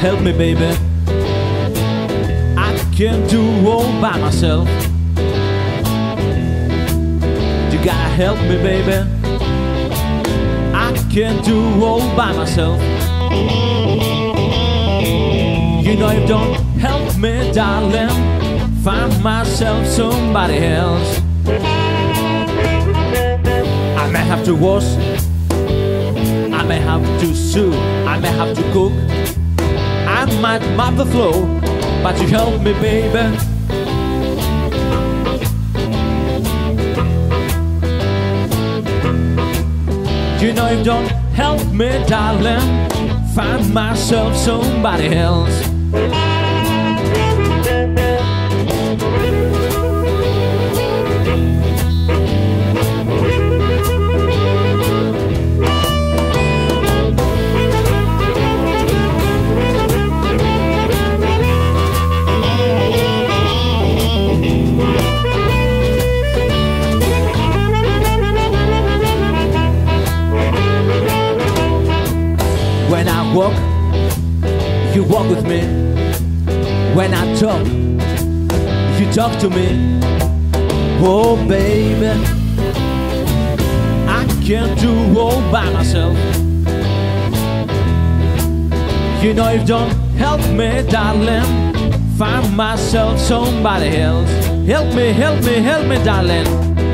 help me, baby. I can't do all by myself. You gotta help me, baby. I can't do all by myself. You know you don't help me, darling. Find myself somebody else. I may have to wash, I may have to sew, I may have to cook, I might mop the floor, but you help me, baby. You know you don't help me, darling. Find myself somebody else. When I walk, you walk with me. When I talk, you talk to me. Oh baby, I can't do all by myself. You know you don't help me, darling. Find myself somebody else. Help me, help me, help me, darling.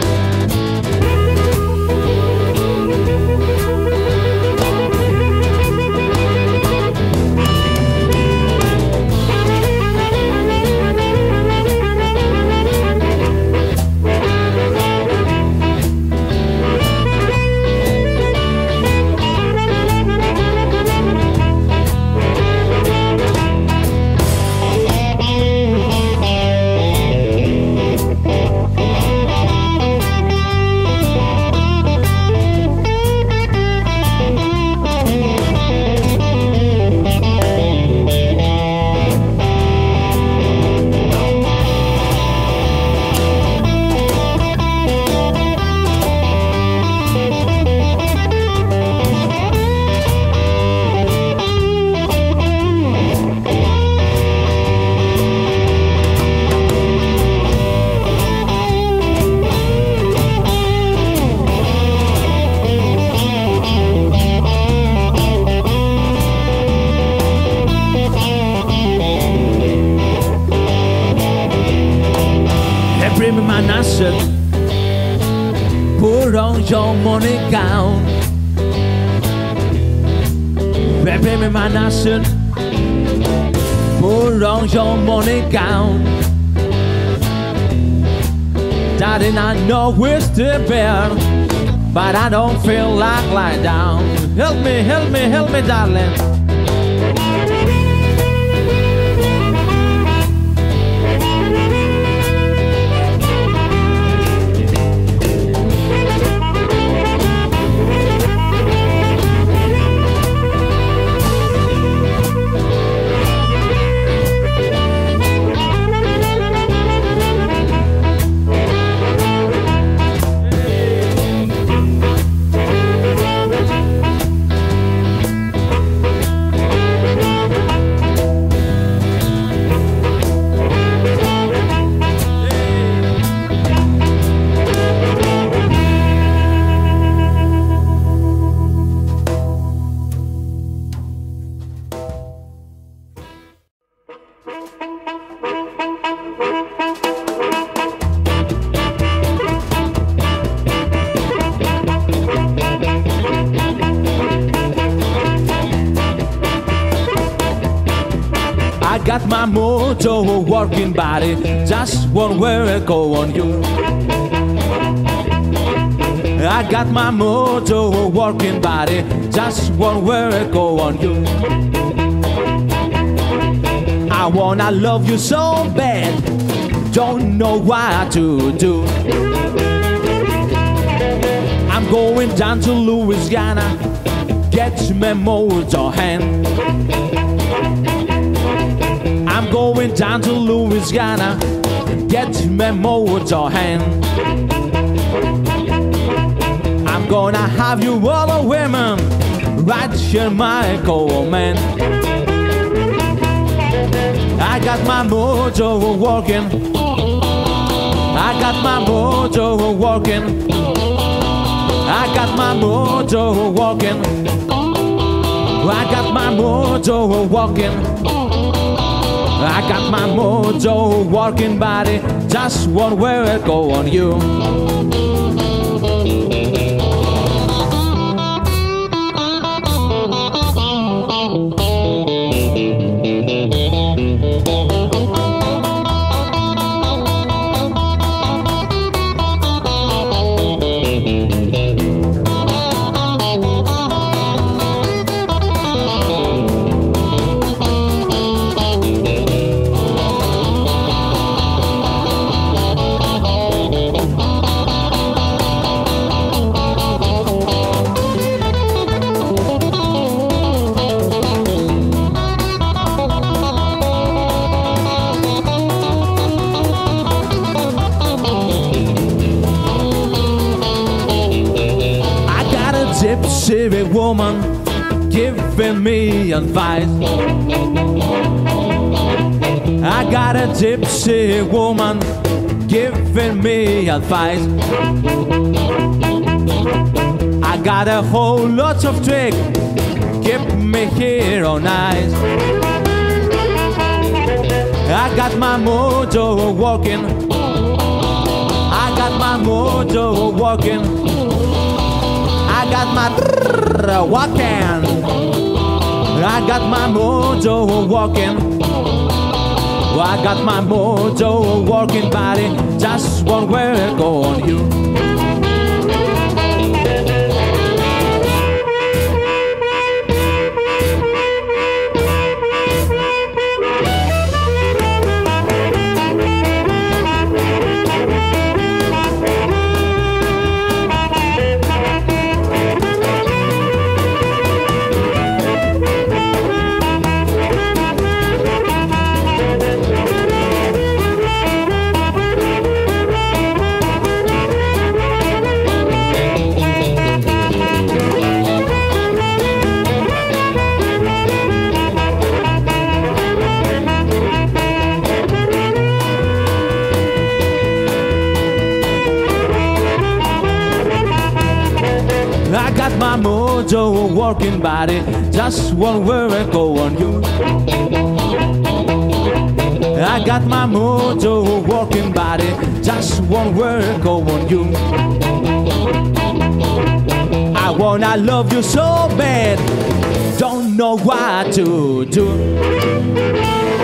Bring me my nasset, put on your money gown. Bring me my nasset, put on your money gown. Darling, I know we're still bare, but I don't feel like lying down. Help me, help me, help me, darling. I got my motto, working body, just one word go on you. I got my motto, working body, just one word go on you. I wanna love you so bad, don't know what to do. I'm going down to Louisiana, get my motor hand. I'm going down to Louisiana, get my motor hand. I'm gonna have you all the women right here, my cold man. I got my mojo working. I got my mojo working. I got my mojo working. I got my mojo working. I got my mojo working, body. Just one word go on you. Gypsy woman giving me advice. I got a gypsy woman giving me advice. I got a whole lot of tricks, keep me here all night. I got my mojo working. I got my mojo working. I got my walking. I got my mojo walking. I got my mojo walking, body. Just one word go on you. I got my mojo working, body. Just one word go on you. I got my mojo working, body. Just one word go on you. I wanna love you so bad, don't know what to do.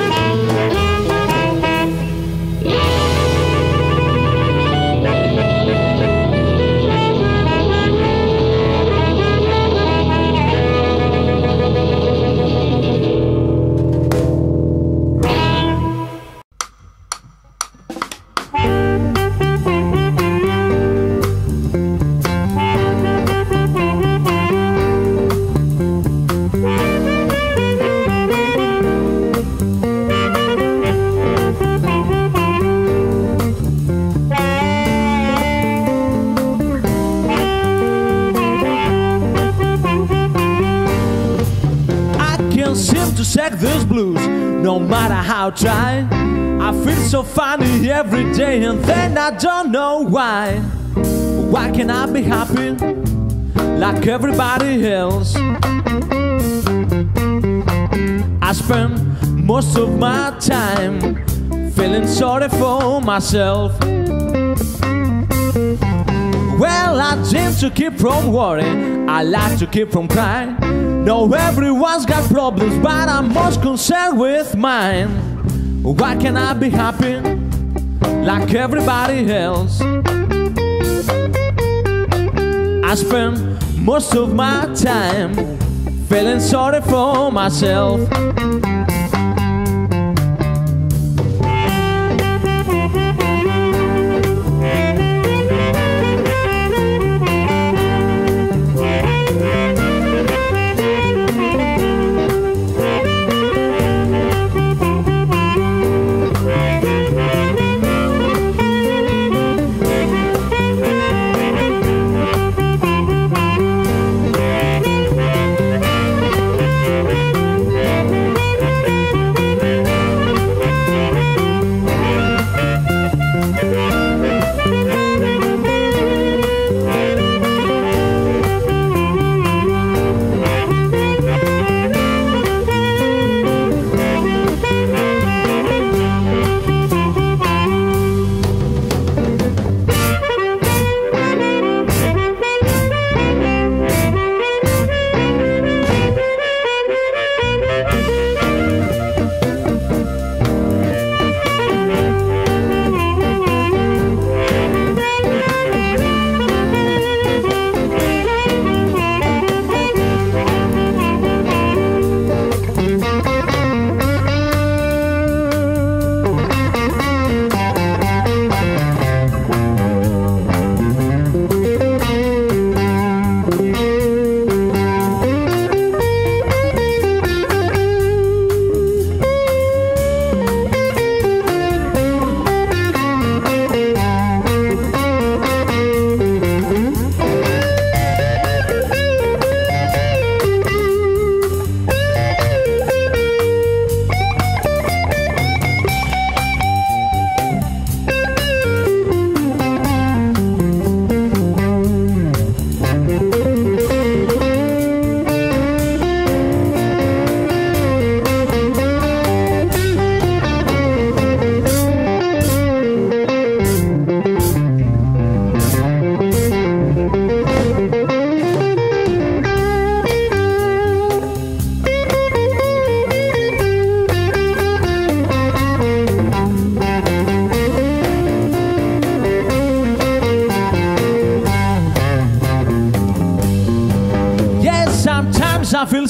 Seem to shake these blues, no matter how I try. I feel so funny every day, and then I don't know why. Why can't I be happy like everybody else? I spend most of my time feeling sorry for myself. Well, I dream to keep from worrying, I like to keep from crying. No, everyone's got problems, but I'm most concerned with mine. Why can't I be happy like everybody else? I spend most of my time feeling sorry for myself.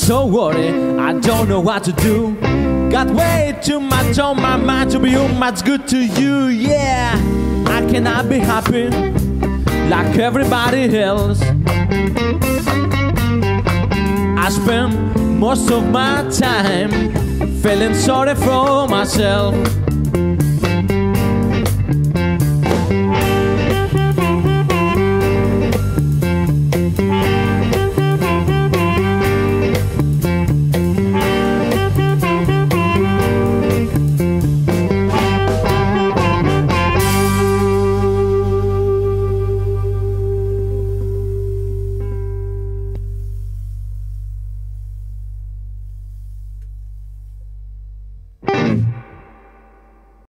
so worried, I don't know what to do. Got way too much on my mind to be who much good to you. Yeah, I cannot be happy like everybody else. I spend most of my time feeling sorry for myself.